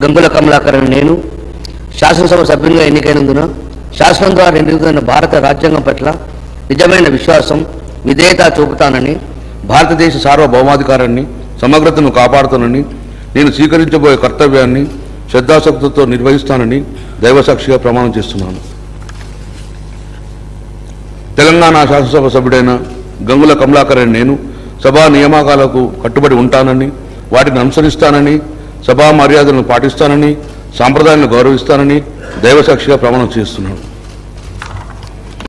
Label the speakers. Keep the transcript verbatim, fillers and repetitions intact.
Speaker 1: గంగుల కమలాకరన్ నేను శాసనసభ సభ్యునిగా ఎన్నికైనందున శాసనం ద్వారా ఎన్నికైన భారత రాజ్యాంగం పట్ల నిజమైన విశ్వాసం విధేయత చూపుతానని,
Speaker 2: భారతదేశ సార్వభౌమాధికారాన్ని సమగ్రతను కాపాడుతానని, నేను స్వీకరించబోయే కర్తవ్యాన్ని శ్రద్ధాశక్తితో నిర్వహిస్తానని దైవసాక్షిగా ప్రమాణం చేస్తున్నాను. తెలంగాణ శాసనసభ సభ్యుడైన గంగుల కమలాకరన్ నేను సభా నియామకాలకు కట్టుబడి ఉంటానని, వాటిని అనుసరిస్తానని, సభా మర్యాదలను పాటిస్తానని, సాంప్రదాయాలను గౌరవిస్తానని దైవసాక్షిగా ప్రమాణం చేస్తున్నాను.